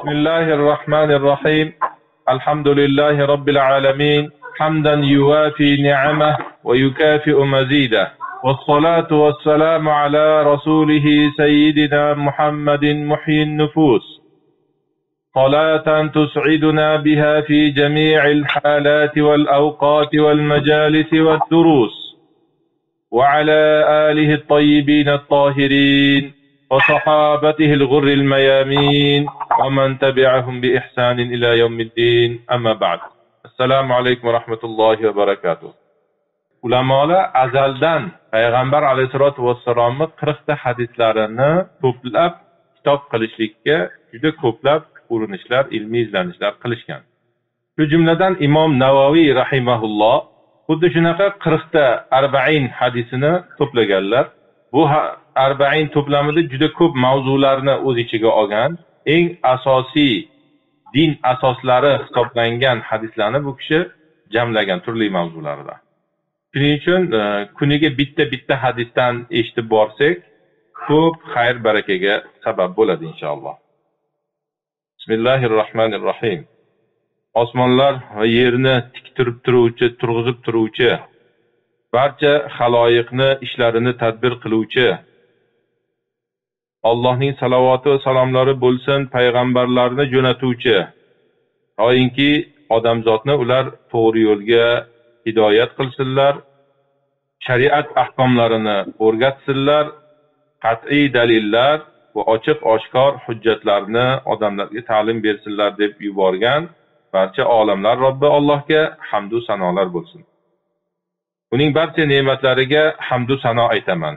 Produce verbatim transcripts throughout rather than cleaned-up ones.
بسم الله الرحمن الرحيم الحمد لله رب العالمين حمدا يوافي نعمه ويكافئ مزيده والصلاة والسلام على رسوله سيدنا محمد محيي النفوس صلاة تسعدنا بها في جميع الحالات والأوقات والمجالس والدروس وعلى آله الطيبين الطاهرين وصحابته الغر الميامين ومن تبعهم بإحسان إلى يوم الدين أما بعد السلام عليكم ورحمة الله وبركاته. Ulamolar azaldan payg'ambar alayhisolatu vassalomni qirqta hadislarini to'plab kitob qilishlikka juda ko'plab urinishlar, ilmiy izlanishlar qilishgan. Shu jumladan Imom Navoiy rahimahulloh xuddi shunaqa qirqta arba'in hadisini to'plaganlar. Bu arba'in to'plamida juda ko'p mavzularni o'z ichiga olgan, eng asosiy din asoslari hisoblangan hadislarni bu kishi jamlagan turli mavzularda. Shuning uchun kuniga bitta-bitta hadisdan eshitib borsak, ko'p xayr barakaga sabab bo'ladi inshaalloh. Bismillahirrohmanirrohim. Osmonlar va yerni tik turib turuvchi, turg'izib turuvchi, barcha xaloyiqni ishlarini tadbir qiluvchi, Allohning salovati va salomlari bo'lsin payg'ambarlarni jo'natuvchi, to'yinki odamzodni ular to'g'ri yo'lga hidoyat qilsinlar, shariat ahkomlarini o'rgatsinlar, qat'iy dalillar va ochiq oshkor hujjatlarni odamlarga ta'lim bersinlar deb yuborgan barcha olamlar Robbi Allohga hamd va sanolar bo'lsin. Uning barcha ne'matlariga hamd va sano aytaman.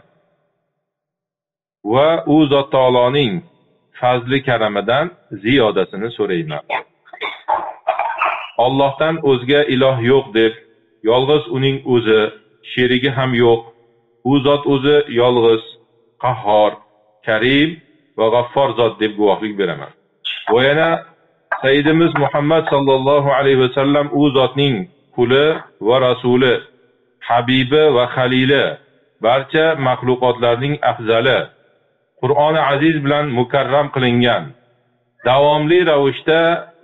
Va u Zot taoloning fazli karamidan ziyodasini so'rayman. Allohdan o'zga iloh yo'q deb, yolg'iz uning o'zi, sherigi ham yo'q. U Zot o'zi yolg'iz, qahhor, karim va g'affor Zot deb guvohlik beraman. Va yana Sayyidimiz Muhammad sallallohu alayhi va sallam u Zotning quli va rasuli, habibi va xalili, barcha maxluqotlarning afzali, Qur'oni aziz bilan mukarram qilingan, davomli ravishda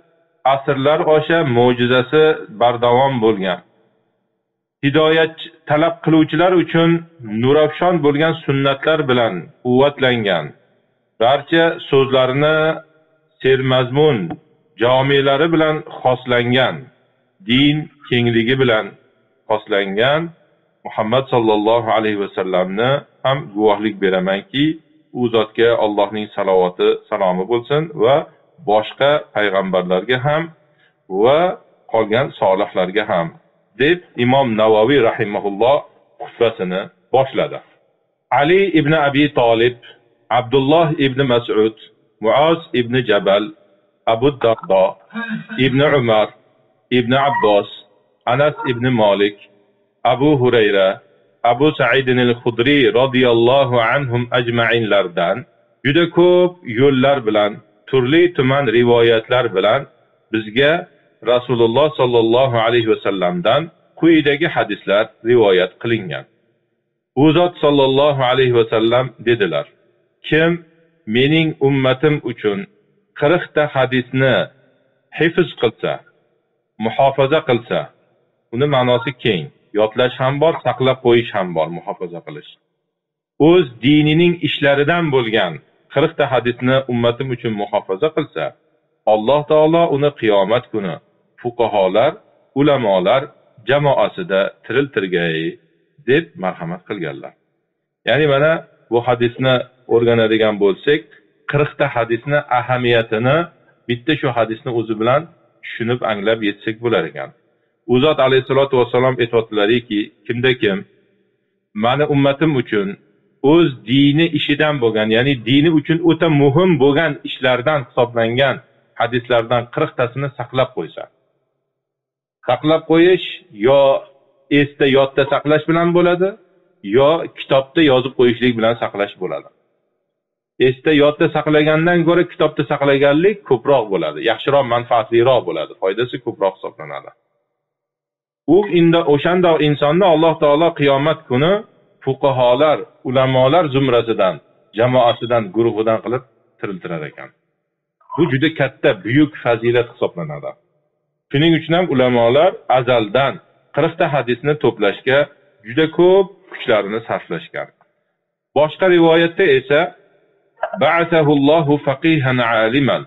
asrlar osha mo'jizasi bardavom bo'lgan, hidoyat talab qiluvchilar uchun nurafshon bo'lgan sunnatlar bilan quvvatlangan, barcha so'zlarini sermazmun jomilari bilan xoslangan, din kengligi bilan xoslangan Muhammad sallallohu alayhi va sallamni ham guvohlik beramanki, u zotga Allohning salovati, salomi bo'lsin va boshqa payg'ambarlarga ham va qolgan solihlarga ham deb Imom Navoiy rahimahulloh xutbasini boshladi. Ali ibn Abi Talib, Abdullah ibn Mas'ud, Muaz ibn Jabal, Abu Dardo, ibn Umar, ibn Abbos, Anas ibn Malik, Abu Hurayra, Abu Sa'id al-Khudri radhiyallohu anhum ajma'inlardan juda ko'p yo'llar bilan, turli tuman rivoyatlar bilan bizga Rasululloh sallallohu alayhi va sallamdan quyidagi hadislar rivoyat qilingan. U zot sallallohu alayhi va sallam dedilar: Kim mening ummatim uchun qirqta hadisni hifz qilsa, muhofaza qilsa, uni ma'nosi keng. Yodlash ham bor, saqlab qo'yish ham bor, muhofaza qilish. O'z dinining ishlaridan bo'lgan qirqta hadisni ummatim uchun muhofaza qilsa, Alloh taolo uni qiyomat kuni fuqaholar, ulamolar jamoasida tiriltirgay deb marhamat qilganlar. Ya'ni mana bu hadisni o'rganadigan bo'lsak, qirqta hadisni ahamiyatini bitta shu hadisni o'zi bilan tushunib anglab yetsak bo'lar ekan. U zot alayhisolatu vassalom aytibdilarki, kimda kim mani ummatim uchun o'z dini ishidan bo'lgan, ya'ni dini uchun o'ta muhim bo'lgan ishlardan hisoblangan hadislardan qirqtasini saqlab qo'ysa. Saqlab qo'yish yo esda yodda saqlash bilan bo'ladi, yo kitobda yozib qo'yishlik bilan saqlash bo'ladi. Esda yodda saqlagandan ko'ra kitobda saqlaganlik ko'proq bo'ladi, yaxshiroq, manfaatliroq bo'ladi, foydasi ko'proq hisoblanadi. U inda o'shanda insonni Alloh taolo qiyomat kuni fuqaholar, ulamolar zumrasidan, jamoasidan, guruhidan qilib tiriltirar ekan. Bu juda katta, buyuk fazilat hisoblanadi. Shuning uchun ham ulamolar azaldan qirqta hadisni to'plashga juda ko'p kuchlarini sarflashgan. Boshqa rivoyatda esa ba'athahullohu faqihan aliman.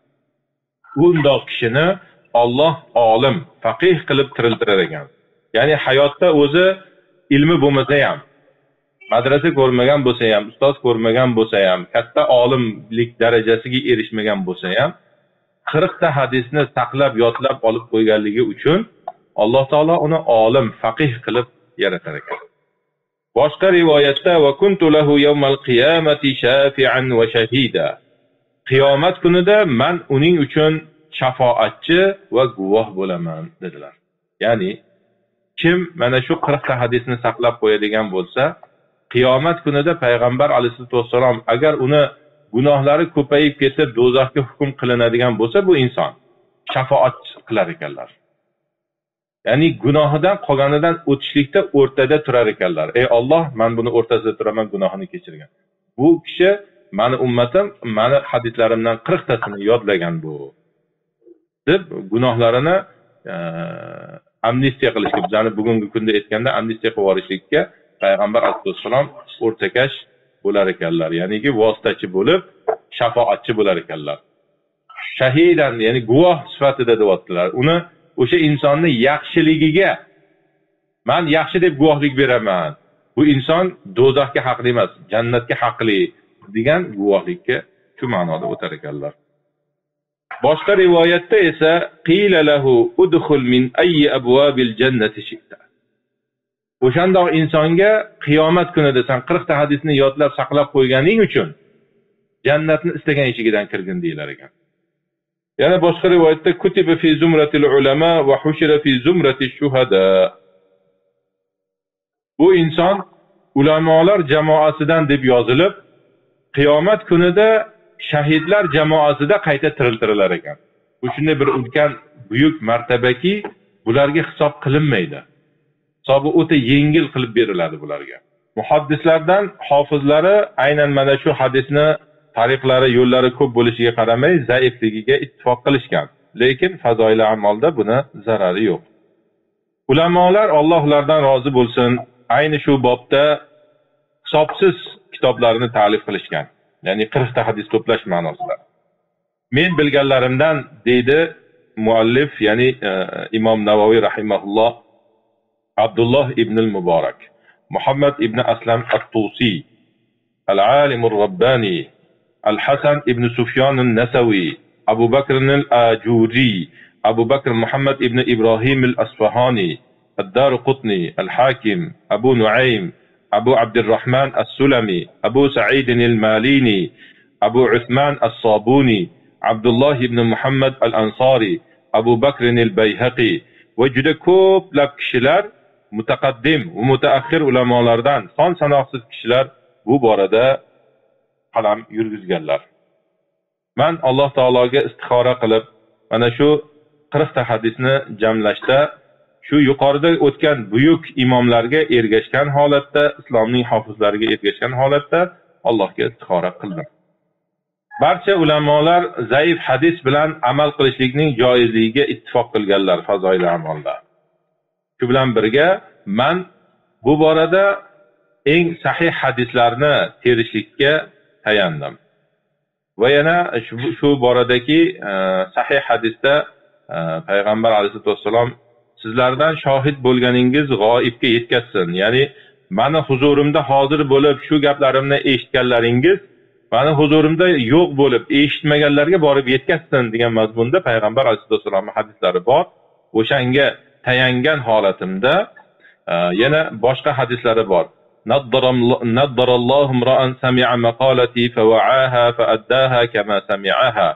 Bundoq kishini Alloh olim, faqih qilib tiriltirar ekan. Ya'ni hayotda o'zi ilmi bo'lmasa ham, madrasa ko'rmagan bo'lsa ham, ustoz ko'rmagan bo'lsa ham, katta olimlik darajasiga erishmagan bo'lsa ham, qirqta hadisni saqlab, yodlab olib qo'yganligi uchun Alloh taolo uni olim, faqih qilib yaratar ekan. Boshqa rivoyatda va kuntu lahu yawmal qiyamati shafi'an va shahida. Qiyomat kunida men uning uchun shafoatchi va guvoh bo'laman dedilar. Ya'ni kim mana shu qirqta hadisni saqlab qo'yadigan bo'lsa, qiyomat kunida payg'ambar alayhisolatu vassalom agar uni gunohlari ko'payib ketib do'zaxga hukm qilinadigan bo'lsa, bu inson shafoat qilar ekanlar. Ya'ni gunohidan qolganidan o'tishlikda o'rtada turar ekanlar. Ey Alloh, men buni o'rtasida turaman, gunohini kechirgan. Bu kishi meni ummatim, meni hadislarimdan qirqtasini yodlagan bu deb gunohlarini e, amnistiya qilishga, bizani bugungi kunda aytganda amnistiya qilib yuborishlikka payg'ambar alayhisolatu vassalom o'rtakash bo'lar ekanlar. Ya'niki vositachi bo'lib, shafoatchi bo'lar ekanlar. Shahidan, ya'ni guvoh sifatida deyaptilar. Uni o'sha insonni yaxshiligiga men yaxshi deb guvohlik beraman. Bu inson do'zaxga haqli emas, jannatga haqli degan guvohlikka shu ma'noda o'tar ekanlar. Boshqa rivoyatda esa qila lahu udkhul min ayyi abwabil jannati shi'ta. O'shandoq insonga qiyomat kunida sen qirqta hadisni yodlab saqlab qo'yganing uchun jannatni istagan eshigidan kirgin deylar ekan. Yana boshqa rivoyatda kutiba fi zumratil ulama va hushira fi zumratish shuhada. Bu inson ulamolar jamoasidan deb yozilib, qiyomat kunida shahidlar jamoasida qayta tiriltirilar ekan. Bu shunday bir ulkan, buyuk martabaki, bularga hisob qilinmaydi. Hisobi o'ta yengil qilib beriladi bularga. Muhaddislardan hofizlari aynan mana shu hadisni tariqlari, yo'llari ko'p bo'lishiga qaramay, zaifligiga ittifoq qilishgan. Lekin fazoil amalda buni zarari yo'q. Ulamolar Alloh ulardan rozi bo'lsin, ayni shu bobda hisobsiz kitoblarni ta'lif qilishgan. Ya'ni qirqta hadis to'plash ma'nosida. Men bilganlarimdan deydi muallif, ya'ni e, Imom Navoiy rahimahulloh, Abdullah ibn al-Mubarak, Muhammad ibn Aslam at-Tusi, al-Alim ar-Rabbani, Al-Hasan ibn Sufyan al-Nasawi, Abu Bakr al-Ajuri, Abu Bakr Muhammad ibn Ibrahim al-Asfahani, Ad-Darqutni, Al-Hakim, Abu Nuaym, Abu Abdurrahman as-Sulami, Abu Sa'id al-Malini, Abu Uthman as-Sabuni, Abdullah ibn Muhammad al-Ansari, Abu Bakr al-Bayhaqi va juda ko'plab kishilar, mutaqaddim va mutaaxir ulamolardan son sanoqsiz kishilar bu borada qalam yurgizganlar. Men Alloh taologa istixora qilib, mana shu qirqta hadisni jamlashda shu yuqorida o'tgan buyuk imomlarga ergashgan holatda, islomning hofizlariga ergashgan holatda Allohga istixora qildim. Barcha ulamolar zaif hadis bilan amal qilishlikning joizligiga ittifoq qilganlar fazoil amalda. Shu bilan birga men bu borada eng sahih hadislarni terishlikka tayandim. Va yana shu, shu boradagi e, sahih hadisda e, payg'ambar alayhisolatu vassalom sizlardan shohid bo'lganingiz g'oibga yetkazsin. Ya'ni meni huzurimda hozir bo'lib shu gaplarimni eshitganlaringiz meni huzurimda yo'q bo'lib eshitmaganlarga borib yetkazsin degan mazmunda payg'ambar alayhisolatu vassalomning hadislari bor. O'shanga tayangan holatimda e, yana boshqa hadislari bor. Naddarallohu imra'an sami'a maqalati fawa'aha fa'addaha kama sami'aha.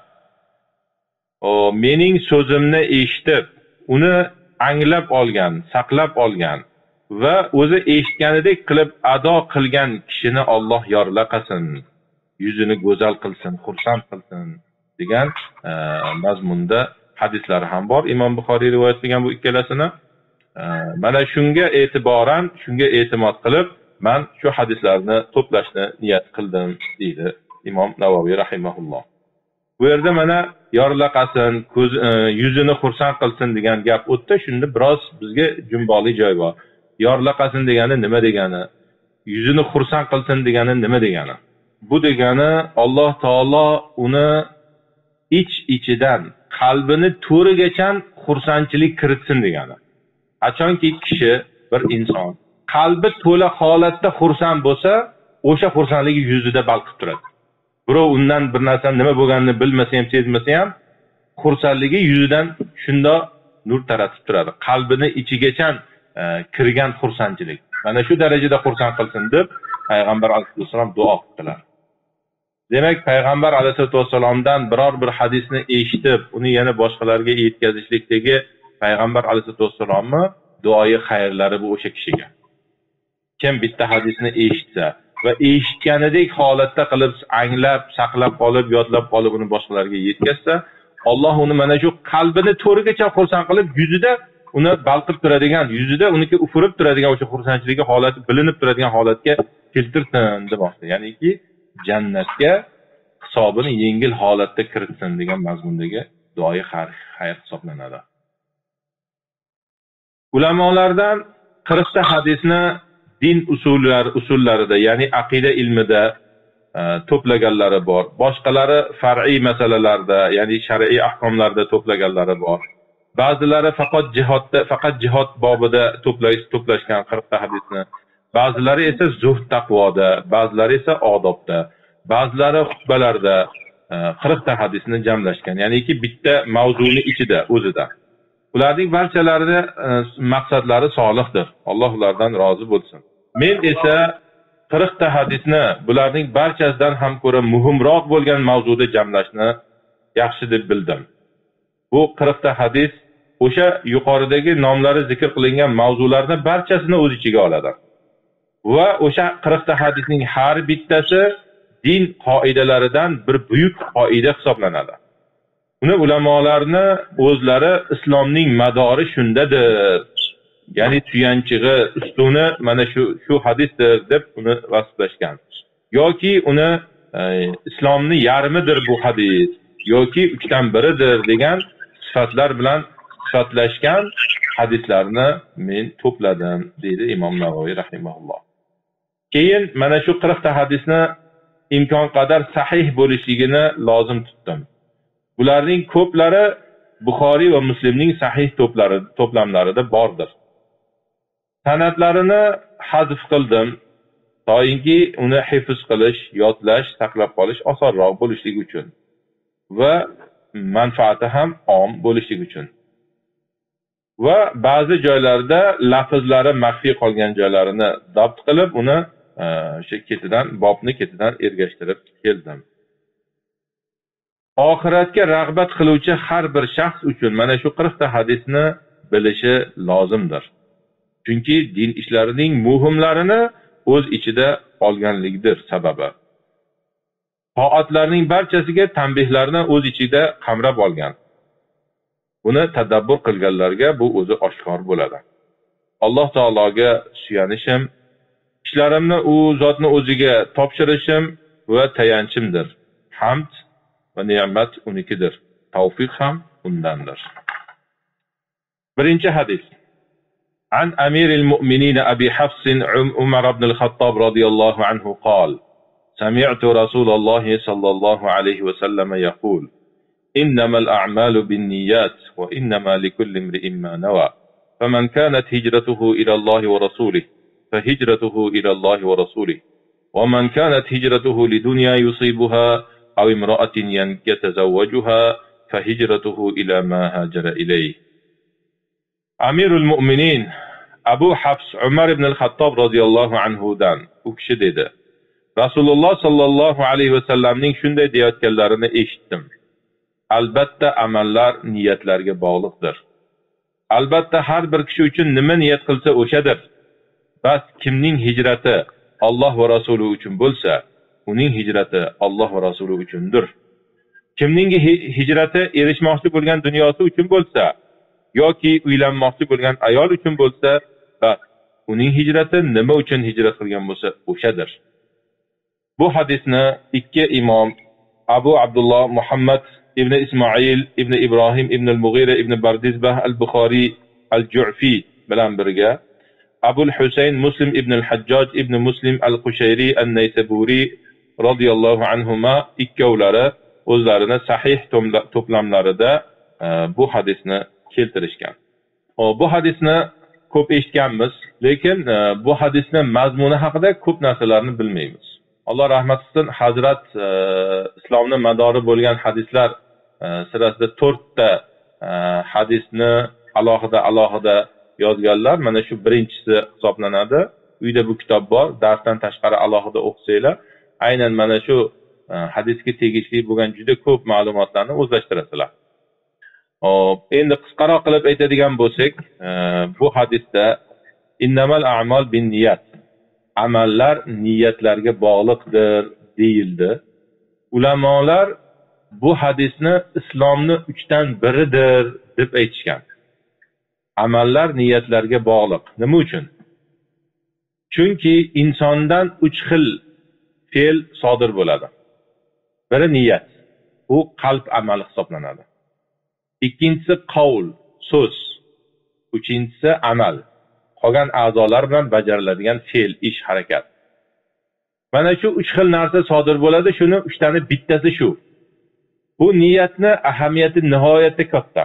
O mening so'zimni eshitib, uni anglab olgan, saqlab olgan va o'zi eshitganidek qilib ado qilgan kishini Alloh yorlaqasin, yuzini go'zal qilsin, xursand qilsin degan e, mazmunda hadislar ham bor. Imom Buxoriy rivoyat qilgan bu ikkalasini. E, mana shunga e'tiboran, shunga e'timod qilib men shu hadislarni to'plashni niyat qildim deydi Imom Navoiy rahimahulloh. Bu yerda mana yorlaqasin, ko'z yuzini xursand qilsin degan gap o'tdi. Shunda biroz bizga jumboli joy bor. Yorlaqasin degani nima degani? Yuzini xursand qilsin degani nima degani? Bu degani Alloh taolo uni ich-ichidan qalbini to'rigacha xursandchilik kiritsin degani. Qachonki kishi bir inson qalbi to'la holatda xursand bo'lsa, o'sha xursandligi yuzida balqib turadi. Birov undan bir narsa nima bo'lganini bilmasa ham, sezmasa ham, xursandligi yuzidan shunda nur taratib turadi. Qalbini ichigacha e, kirgan xursandchilik. Mana shu darajada xursand qilsin deb payg'ambar alayhisalom duo qildilar. Demak, payg'ambar alayhisalomdan biror bir hadisni eshitib, uni yana boshqalarga yetkazishlikdagi payg'ambar alayhisalomning duoyi xayrlari bu o'sha kishiga. Kim bitta hadisni eshitsa va eshitganidek holatda qilib anglab, saqlab qolib, yodlab qolib uni boshqalarga yetkazsa, Alloh uni mana shu qalbini to'rigacha xursand qilib, yuzida uni balqib turadigan, yuzida uniki ufurib turadigan o'sha xursandchiligi holati bilinib turadigan holatga keltirsin demoqda. Ya'niki jannatga hisobini yengil holatda kiritsin degan mazmundagi duoyi xayr hisoblanadi. Ulamolardan qirq ta hadisni din usullari usullarida, ya'ni aqida ilmida e, to'plaganlari bor. Boshqalari far'iy masalalarda, ya'ni shar'iy ahkomlarda to'plaganlari bor. Ba'zilari faqat jihodda, faqat jihod bobida to'plash to'plashgan qirq ta hadisni. Ba'zilari esa zuhd taqvoda, ba'zilari esa odobda, ba'zilari xutbalarda e, qirq ta hadisni jamlashgan. Ya'niki bitta mavzuni ichida, o'zida. Ularning barchalarida e, maqsadlari solihdir. Alloh ulardan rozi bo'lsin. Men esa qirq ta hadisni bularning barchasidan ham ko'ra muhimroq bo'lgan mavzuda jamlashni yaxshi deb bildim. Bu qirq ta hadis o'sha yuqoridagi nomlari zikr qilingan mavzularni barchasini o'z ichiga oladi. Va o'sha qirq ta hadisning har bittasi din qoidalaridan bir buyuk qoida hisoblanadi. Uni ulamolarni o'zlari islomning madori shundadir. Ya'ni suyanchig'i, ustuni mana shu shu hadisdir deb uni vasflashgan. Yoki uni e, islomning yarmidir bu hadis, yoki uchdan biridir degan sifatlar bilan sifatlashgan hadislarni men to'pladim, deydi Imom Navoiy rahimahulloh. Keyin mana shu qirq ta hadisni imkon qadar sahih bo'lishligini lozim tutdim. Bularning ko'plari Buxoriy va Muslimning sahih to'plari to'plamlarida bordir. Sanatlarini hazf qildim, to'yinki uni hifz qilish, yodlash, saqlab qolish osonroq bo'lishligi uchun va manfaati ham om bo'lishligi uchun. Va ba'zi joylarda lafzlari maxfiy qolgan joylarini dabt qilib, uni o'sha ketidan, bobni ketidan ergashtirib keldim. Oxiratga rag'bat qiluvchi har bir shaxs uchun mana shu qirq ta hadisni bilishi lozimdir. Chunki din ishlarining muhimlarini o'z ichida olganlikdir sababi. Toatlarning barchasiga tanbihlarni o'z ichida qamrab olgan. Buni tadabbur qilganlarga bu o'zi oshkor bo'ladi. Alloh taologa suyanishim, ishlarimni u zotni o'ziga topshirishim va tayanchimdir. Hamd va ne'mat unikidir. Tavfiq ham undandir. Birinchi hadis. An Amiril Mu'minin Abi Hafs Umar ibn al-Khattab radiyallohu anhu قال: سمعت رسول الله صلى الله عليه وسلم يقول: إنما الأعمال بالنيات وإنما لكل امرئ ما نوى فمن كانت هجرته إلى الله ورسوله فهجرته إلى الله ورسوله ومن كانت هجرته لدنيا يصيبها أو امرأة يتزوجها فهجرته إلى ما هاجر إليه. أمير المؤمنين Abu Hafs Umar ibn al-Khattab radiyallohu anhu dan u kishi dedi: Rasululloh sallallohu alayhi va sallamning shunday deyotganlarini eshitdim. Albatta amallar niyatlarga bog'liqdir. Albatta har bir kishi uchun nima niyat qilsa o'shadir. Bas kimning hijrati Alloh va Rasuli uchun bo'lsa, uning hijrati Alloh va Rasuli uchundir. Kimning hijrati erishmoqchi bo'lgan dunyosi uchun bo'lsa, yoki uylanmoqchi bo'lgan ayol uchun bo'lsa, bas uning hijrati nima uchun hijrat qilgan bo'lsa o'shadir. Bu hadisni ikki imom Abu Abdullah Muhammad ibn Ismoil ibn Ibrohim ibn al-Mughira ibn Bardizbah al-Bukhari al-Ju'fi bilan birga Abul Husayn Muslim ibn al-Hajjaj ibn Muslim al-Qushayri an-Naysaburi radhiyallohu anhuma ikkovlari o'zlarini sahih to'plamlarida bu hadisni keltirishgan. Hop, bu hadisni ko'p eshitganmiz, lekin bu hadisni mazmuni haqida ko'p narsalarni bilmaymiz. Alloh rahmat qilsin, Hazrat e, islomning madori bo'lgan hadislar e, sirasida to'rtta e, hadisni alohida alohida yozganlar. Mana shu birinchisi hisoblanadi. Uyda bu kitob bor, darsdan tashqari alohida o'qisanglar, aynan mana shu e, hadisga tegishli bo'lgan juda ko'p ma'lumotlarni o'zlashtirasizlar. Hop, endi qisqaroq qilib aytadigan bo'lsak, e, bu hadisda innamal a'mal bin niyat, amallar niyatlarga bog'liqdir deyildi. Ulamolar bu hadisni islomning uchdan biridir deb aytishgan. Amallar niyatlarga bog'liq. Nima uchun? Chunki insondan uch xil fe'l sodir bo'ladi. Biri niyat, u qalb amali hisoblanadi. Ikkinchisi qavl, so'z. Uchinchisi amal, qolgan a'zolar bilan bajariladigan fe'l, ish, harakat. Mana shu uch xil narsa sodir bo'ladi, shuni uchtani bittasi shu. Bu niyatni ahamiyati nihoyatda katta.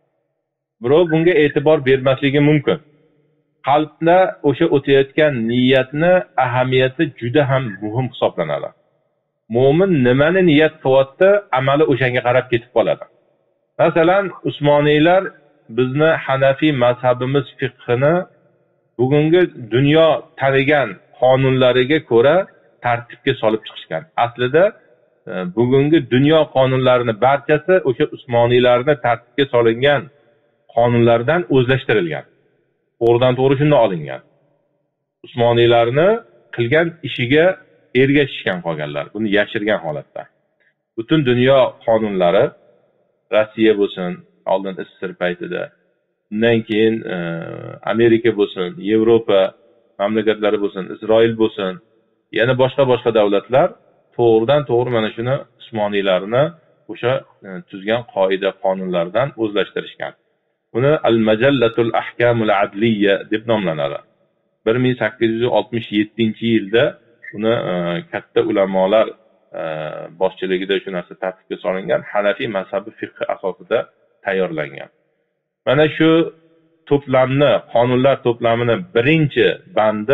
Birov bunga e'tibor bermasligi mumkin. Qalbda o'sha o'tayotgan niyatni ahamiyati juda ham muhim hisoblanadi. Mo'min nimani niyat qilyapti, amali o'shanga qarab ketib qoladi. Masalan, Usmoniylar bizni Hanafiy mazhabimiz fiqhini bugungi dunyo tanigan qonunlariga ko'ra tartibga solib chiqishgan. Aslida bugungi dunyo qonunlarini barchasi o'sha Usmoniylarning tartibga solingan qonunlardan o'zlashtirilgan. To'g'ridan to'g'ri shunday olingan. Usmoniylarni qilgan ishiga ergashishgan qolganlar, buni yashirgan holatda. Butun dunyo qonunlari, Rossiya bo'lsin, oldin S S R paytida, undan keyin e, Amerika bo'lsin, Yevropa mamlakatlari bo'lsin, Isroil bo'lsin, yana boshqa boshqa davlatlar to'g'ridan to'g'ri mana shuni Usmoniylarni o'sha e, tuzgan qoida qonunlardan o'zlashtirishgan. Buni Al-Majallatul Ahkamul Adliya deb nomlanadi. bir ming sakkiz yuz oltmish yettinchi yilda uni e, katta ulamolar e, boshchiligida shu narsa tartibga solingan, Hanafiy mazhabi fiqhi asosida tayyorlangan. Mana shu to'plamni, qonunlar to'plamini birinchi bandi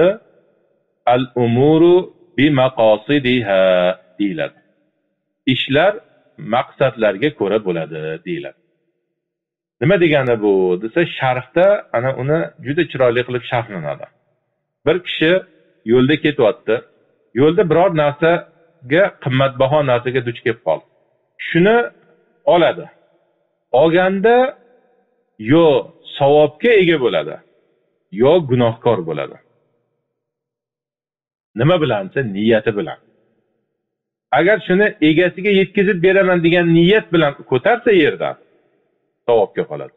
al-umuru bi maqosidiha deyiladi. Ishlar maqsadlarga ko'ra bo'ladi deyiladi. Nima degani bu desa, sharhda ana uni juda chiroyli qilib sharhlanadi. Bir kishi yo'lda ketyapti. Yo'lda biror narsaga, qimmatbaho narsaga duch kelib qoldi. Shuni oladi. Olganda yo savobga ega bo'ladi, yo gunohkor bo'ladi. Nima bilansa, niyati bilan. Agar shuni egasiga yetkazib beraman degan niyat bilan ko'tarsa yerdan, savobga qoladi.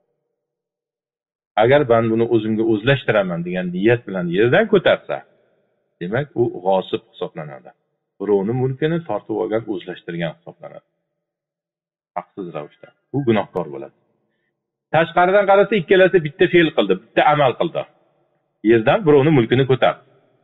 Agar ben buni o'zimga o'zlashtiraman degan niyat bilan yerdan ko'tarsa, demak u g'osib hisoblanadi. Birovning mulkini tortib olgan, o'zlashtirgan hisoblanadi. Haqsiz ravishda. Bu gunohkor bo'ladi. Tashqaridan qarasa ikkalasi bitta fe'l qildi, bitta amal qildi. Yerdan birovning mulkini ko'tardi.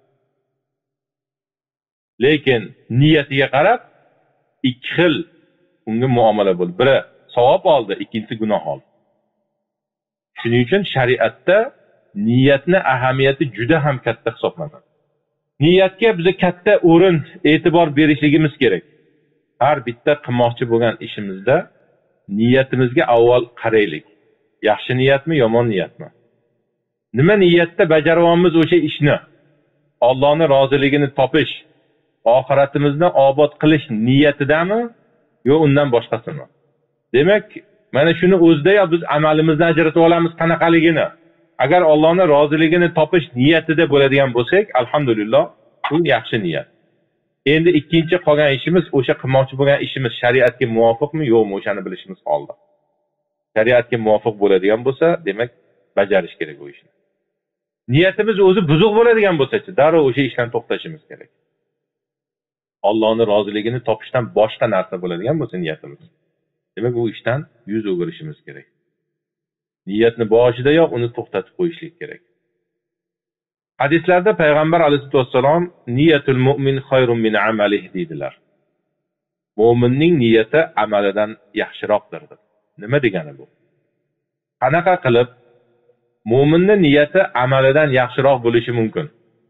Lekin niyatiga qarab ikki xil unga muomala bo'ldi. Biri savob oldi, ikkinchisi gunoh oldi. Shuning uchun shariatda niyatni ahamiyati juda ham katta hisoblanadi. Niyatga biz katta o'rin, e'tibor berishligimiz kerak. Har bitta qilmoqchi bo'lgan ishimizda niyatimizga avval qaraylik. Yaxshi niyatmi, yomon niyatmi? Nima niyatda bajaryapmiz o'sha ishni? Allohning roziligini topish, oxiratimizni obod qilish niyatidami, yo undan boshqasimi? Demak, mana shuni o'zida ya biz amalimizni ajratib olamiz qanaqaligini. Agar Allohning roziligini topish niyatida bo'ladigan bo'lsak, alhamdulillah, bu yaxshi niyat. Endi ikkinchi qolgan ishimiz, o'sha qilmoqchi bo'lgan ishimiz shariatga muvofiqmi, yo'qmi, o'shani bilishimiz qoldi. Shariatga muvofiq bo'ladigan bo'lsa, demak, bajarish kerak bu ishni. Niyatimiz o'zi buzuq bo'ladigan bo'lsa-chi, darrov o'sha ishdan to'xtashimiz kerak. Allohning roziligini topishdan boshqa narsa bo'ladigan bo'lsa niyatimiz. Demak, u ishdan yuz o'girishimiz kerak. Niyatni boshidayoq uni to'xtatib qo'yishlik kerak. Hadislarda payg'ambar alayhisolatu vassalom niyatul mu'min khayrun min amalihi dedilar. Mo'minning niyati amalidan yaxshiroqdir. Nima degani bu? Qanaqa qilib mo'minning niyati amalidan yaxshiroq bo'lishi mumkin?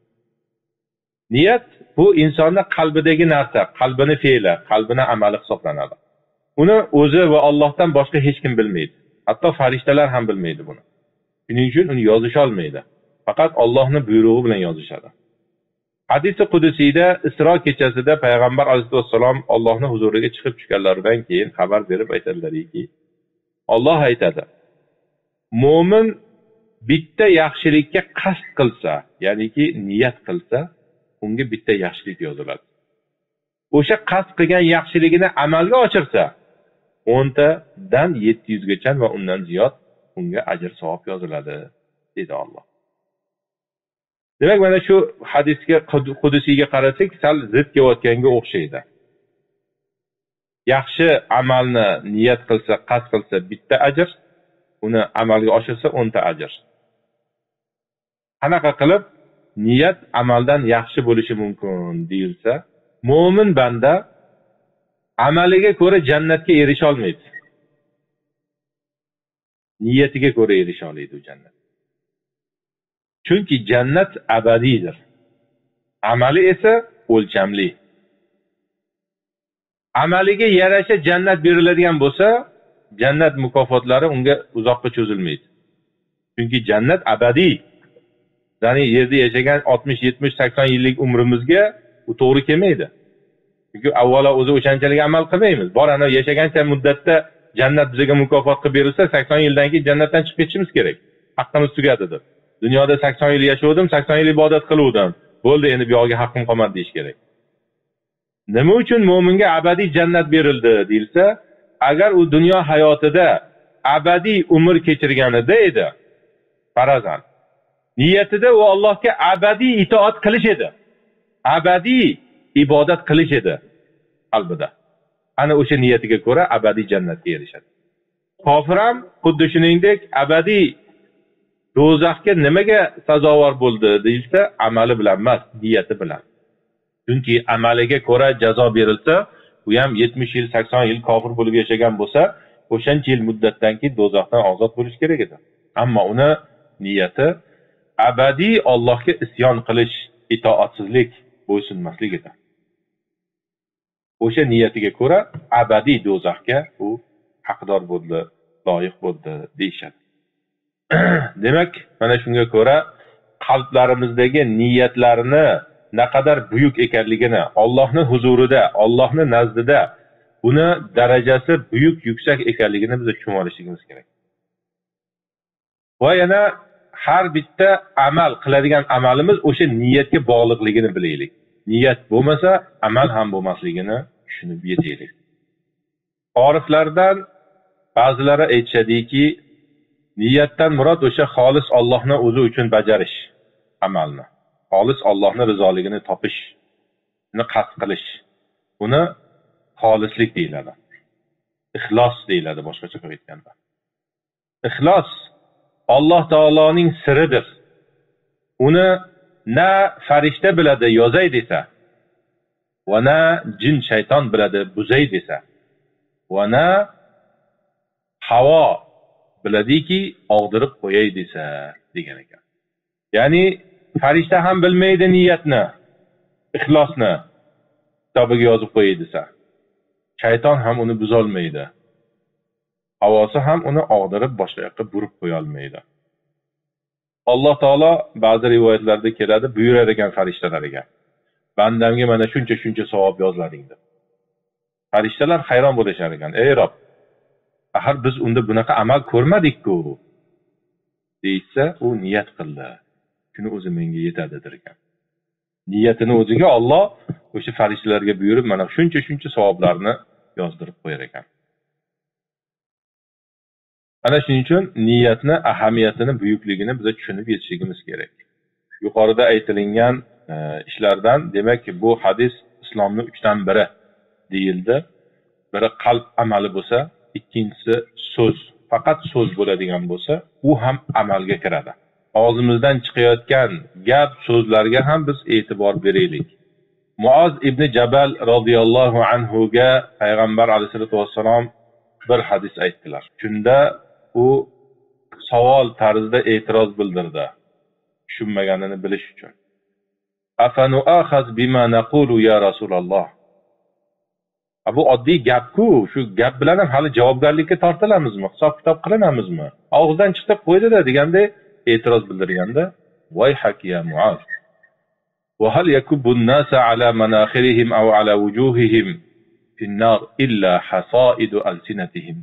Niyat bu insonning qalbidagi narsa, qalbini fe'li, qalbini amali hisoblanadi. Uni o'zi va Allohdan boshqa hech kim bilmaydi. Hatto farishtalar ham bilmaydi buni. Shuning uchun uni yozish olmaydi. Faqat Allohning buyrug'i bilan yozishadi. Hadis-i qudusiyda Isro kechasida payg'ambar alayhisolatu vassalom Allohning huzuriga chiqib tushganlaridan keyin xabar berib aytadilarki, Alloh aytadi: "Mo'min bitta yaxshilikka qasd qilsa, ya'niki niyat qilsa, unga bitta yaxshilik yoziladi. O'sha qasd qilgan yaxshiligini amalga oshirsa, o'ntadan yetti yuz gacha va undan ziyod unga ajr savob yoziladi", dedi Alloh. Demak, mana shu hadisga qudusiyga qarasak, sal zid kelayotganga o'xshaydi. Yaxshi amalni niyat qilsa, qasd qilsa bitta ajr, uni amalga oshirsa o'nta ajr. Qanaqa qilib niyat amaldan yaxshi bo'lishi mumkin deyilsa, mo'min banda amaliga ko'ra jannatga erisha olmaydi. Niyatiga ko'ra erisha oladi u jannat. Chunki jannat abadiydir. Amali esa o'lchamli. Amaliga yarasha jannat beriladigan bo'lsa, jannat mukofotlari unga uzoqqa cho'zilmaydi. Chunki jannat abadiy. Ya'ni yerda yashagan oltmish, yetmish, sakson yillik umrimizga u to'g'ri kelmaydi. Chunki avvalo o'zi o'shanchalik amal qilmaymiz. Bor ana yashagancha muddatda jannat bizga mukofot qilib berilsa, sakson yildan keyin jannatdan chiqib ketishimiz kerak. Haqqimiz tugadidir. Dunyoda sakson yil yashadim, sakson yil ibodat qiluvdim. Bo'ldi, endi bu yoqqa haqqim qolmadi deyish kerak. Nima uchun mo'minga abadiy jannat berildi deyilsa, agar u dunyo hayotida abadiy umr kechirganida edi, farazan, niyatida u Allohga abadiy itoat qilish edi. Abadiy ibodat qilish edi qalbida. Ana o'sha niyatiga ko'ra abadiy jannatga erishadi. Kofir ham xuddi shuningdek abadiy do'zaxga nimaga sazovor bo'ldi deyilsa, amali bilan emas, niyati bilan. Chunki amaliga ko'ra jazo berilsa, u ham yetmish yil, sakson yil kofir bo'lib yashagan bo'lsa, o'shancha yil muddatdan keyin do'zaxdan ozod bo'lish kerak edi. Ammo uni niyati abadiy Allohga isyon qilish, itoatsizlik, bo'ysunmaslik edi. O'sha niyatiga ko'ra abadiy do'zaxga u haqdor bo'ldi, loyiq bo'ldi deyshadi. Demak, mana shunga ko'ra qalblarimizdagi niyatlarni naqadar buyuk ekanligini, Allohning huzurida, Allohning nazdida buni darajasi buyuk, yuksak ekanligini biz tushunib olishimiz kerak. Va yana har bitta amal qiladigan amalimiz o'sha niyatga bog'liqligini bilaylik. Niyat bo'lmasa, amal ham bo'lmasligini tushunib yetaylik. Oriflardan ba'zilari aytishadiki, niyatdan murod o'sha xolis Allohning o'zi uchun bajarish amalni. Xolis Allohning rizoligini topish, uni qasd qilish. Buni xolislik deyiladi. Ixlos deyiladi boshqacha qilib aytganda. Ixlos Alloh taoloning siridir. Uni na farishta biladi yozay desa, va na jin shayton biladi buzay desa, va na havo biladiki og'dirib qo'yay desa degan ekan. Ya'ni farishta ham bilmaydi niyatni, ixlosni kitobiga yozib qo'yay desa, shayton ham uni buzolmaydi. Havosi ham uni og'dirib boshqa yoqqa burib qo'ya olmaydi. Alloh taolo ba'zi rivoyatlarda keladi, buyurar ekan farishtalariga, bandamga mana shuncha shuncha savob yozlading deb. Farishtalar hayron bo'lishar ekan. Ey Rob, axir biz unda bunaqa amal ko'rmadik-ku. Deysa, u niyat qildi. Shuni o'zi menga yetadi ekan. Niyatini o'ziga Alloh o'sha farishtalarga buyurib, mana shuncha shuncha savoblarni yozdirib qo'yar ekan. Ana shuning uchun niyatni ahamiyatini, buyukligini biz tushunib yetishimiz kerak. Yuqorida aytilgan e, ishlardan, demak, bu hadis islomning uchdan biri deyildi. Biri qalb amali bo'lsa, ikkinchisi so'z. Faqat so'z bo'ladigan bo'lsa, u ham amalga kiradi. Og'zimizdan chiqayotgan gap, so'zlarga ham biz e'tibor beraylik. Muoz ibn Jabal radhiyallohu anhu ga payg'ambar alayhisolatu vassalom bir hadis aytdilar. Shunda u savol tarzida e'tiroz bildirdi. Tushunmaganini bilish uchun. Afanu akhaz bima naqulu ya Rasululloh. Bu oddiy gap-ku, shu gap bilan ham hali javobgarlikka tortilamizmi? Hisob-kitob qilinamizmi? Og'izdan chiqib qo'ydi-da deganda e'tiroz bildirganda, "Voy hak ya Muoz. Wa hal yakubbu an-nasa ala manakhirihim aw ala wujuhihim fin-nar illa hasaidu alsinatihim."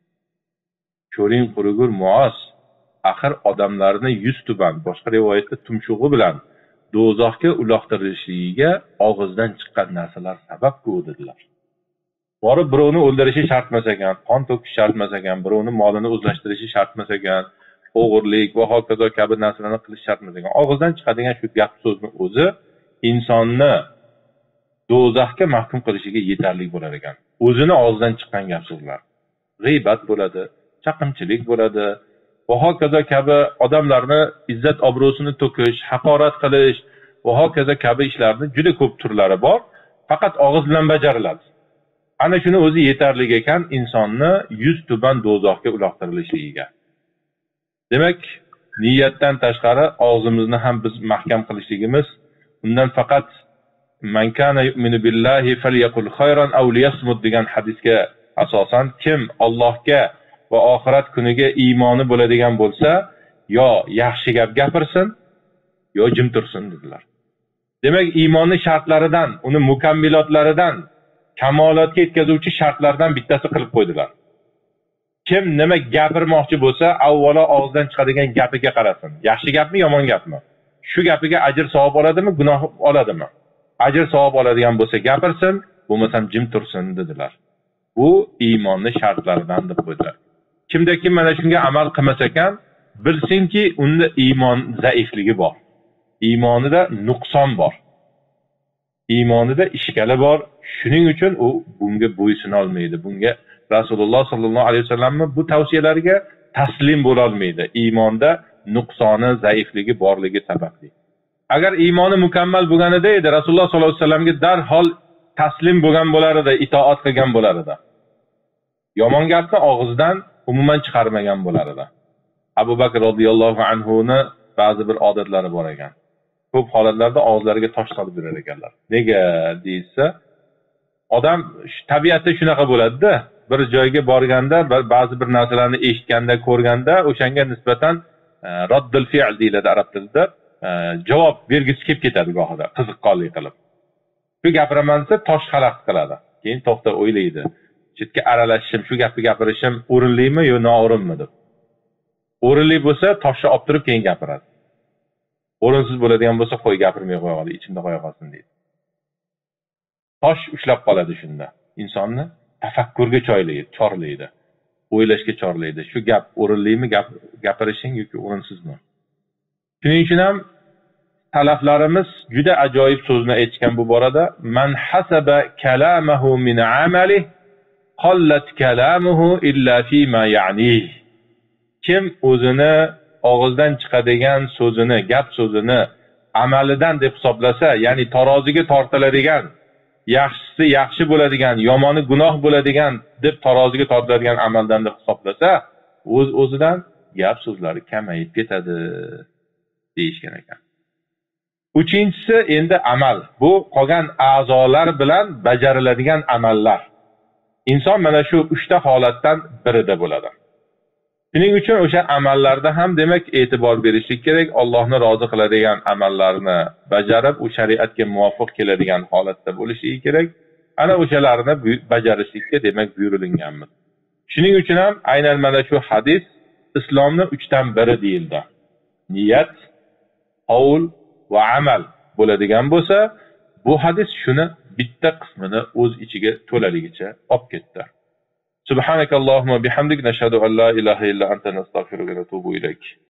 Cho'ring qurugur Muoz, axir odamlarni yuz tuban, boshqa rivoyatda tumshug'i bilan do'zaxga uloqtirilishiga og'izdan chiqqan narsalar sabab-ku dedilar. Borib birovni o'ldirishi shart emas ekan, qon to'kish shart emas ekan, birovni molini o'zlashtirishi shart emas ekan, o'g'irlik va hokazo kabi narsalarni qilish shart emas ekan. Og'izdan chiqadigan shu gap so'zni o'zi insonni do'zaxga mahkum qilishiga yetarli bo'lar ekan. O'zini og'zidan chiqqan gap so'zlar. G'iybat bo'ladi, chaqimchilik bo'ladi va hokazo kabi odamlarni izzat obro'sini to'kish, haqorat qilish va hokazo kabi ishlarni juda ko'p turlari bor, faqat og'iz bilan bajariladi. Ana shuni o'zi yetarli ekan insonni yuz tuban do'zaxga uloqtirilishiga. Demak, niyatdan tashqari og'zimizni ham biz mahkam qilishligimiz, undan faqat man kana yu'minu billahi falyaqul khayran aw liyasmut degan hadisga asosan kim Allohga va oxirat kuniga iymoni bo'ladigan bo'lsa, yo yaxshi gap gapirsin, yo jim tursin dedilar. Demak, iymonning shartlaridan, uni mukammilotlaridan, kamolotga yetkazuvchi shartlardan bittasi qilib qo'ydilar. Kim nima gapirmoqchi bo'lsa, avvalo og'zidan chiqadigan gapiga qarasin. Yaxshi gapmi, yomon gapmi? Shu gapiga ajr savob oladimi, gunoh oladimi? Ajr savob oladigan bo'lsa gapirsin, bo'lmasam jim tursin dedilar. Bu iymonning shartlaridan deb qo'ydilar. Kimda kim mana shunga amal qilmas ekan, bilsinki unda iymon zaifligi bor. Iymonida nuqson bor. Iymonida ishkali bor. Shuning uchun u bunga bo'ysuna olmaydi. Bunga Rasululloh sallallohu alayhi vasallamning bu tavsiyalariga taslim bo'la olmaydi. Iymonda nuqsoni, zaifligi borligi sababli. Agar iymoni mukammal bo'lganida edi, Rasululloh sallallohu alayhi vasallamga darhol taslim bo'lgan bo'lar edi, itoat qilgan bo'lar edi. Yomon gapni og'zidan umuman chiqarmagan bo'lar edi. Abu Bakr radhiyallohu anhu ni ba'zi bir odatlari bor ekan. Ko'p holatlarda og'zlariga tosh solib yurar ekanlar. Nega deysa, odam tabiatda shunaqa bo'ladi-da. Bir joyga borganda, ba'zi bir narsalarni eshitganda, ko'rganda, o'shanga nisbatan raddul fi'l deyiladi arab tilida, javob bergisi kelib ketadi gohida, qiziqqonlik qilib. Shu gapiraman desa tosh xalaqit qiladi. Keyin to'xta o'ylaydi. Chetga aralashishim, shu gapni gapirishim o'rinlimi yo noo'rinmi deb. O'rinli bo'lsa toshni olib turib keyin gapiradi. O'rinsiz bo'ladigan bo'lsa qo'y gapirmay qo'yadi, ichimda qo'ya qolsin deydi. Tosh ushlab qoladi shunda. Insonni tafakkurga chorlaydi, chorlaydi. O'ylashga chorlaydi. Shu gap o'rinlimi gap gapirishing yoki o'rinsizmi? Shuning uchun ham salaflarimiz juda ajoyib so'zni aytgan bu borada. Man hasaba kalamahu min amalihi qallat kalamuhu illa fi ma ya'nih. Kim o'zini og'izdan chiqadigan so'zini, gap so'zini amalidan deb hisoblasa, ya'ni taroziga tortiladigan, yaxshisi yaxshi bo'ladigan, yomoni gunoh bo'ladigan deb taroziga tortiladigan amaldan deb hisoblasa, o'z o'zidan gap so'zlari kamayib ketadi deyishgan ekan. Uchinchisi endi amal. Bu qolgan a'zolar bilan bajariladigan amallar. Inson mana shu uchta holatdan birida bo'ladi. Shuning uchun o'sha amallarda ham demak e'tibor berishlik kerak. Allohni rozi qiladigan amallarni bajarib, u shariatga muvofiq keladigan holatda bo'lishi kerak. Ana o'shalarni bajarishlikka demak buyurilganmiz. Shuning uchun ham aynan mana shu hadis islomning uchdan biri deyildi. Niyat, qaul va amal bo'ladigan bo'lsa, bu hadis shuni bitta qismini o'z ichiga to'laligicha olib ketdi. Subhanakallahumma bihamdik nashhadu an la ilaha illa anta nastaghfiruka va natubu ilayk.